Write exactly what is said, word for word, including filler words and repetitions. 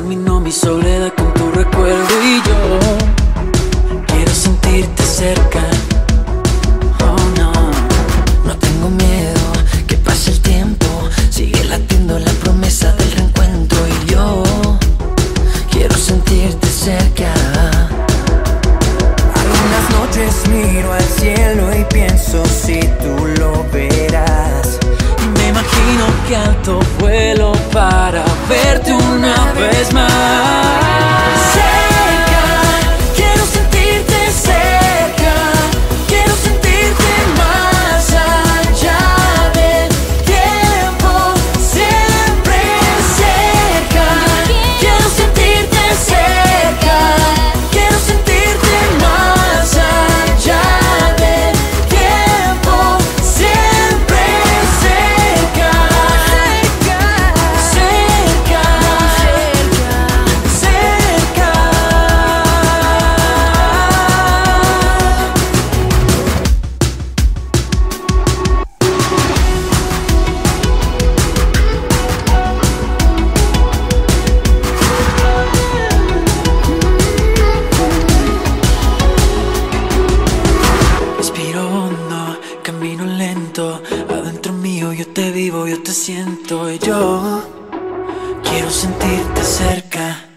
terminó mi soledad con tu recuerdo y yo quiero sentirte cerca. Oh no, no tengo miedo que pase el tiempo, sigue latiendo la promesa del reencuentro y yo quiero sentirte cerca. Algunas noches miro al cielo y pienso si tú lo verás. Y me imagino que alto vuelo para verte una vez más. Camino lento, adentro mío yo te vivo, yo te siento y yo quiero sentirte cerca.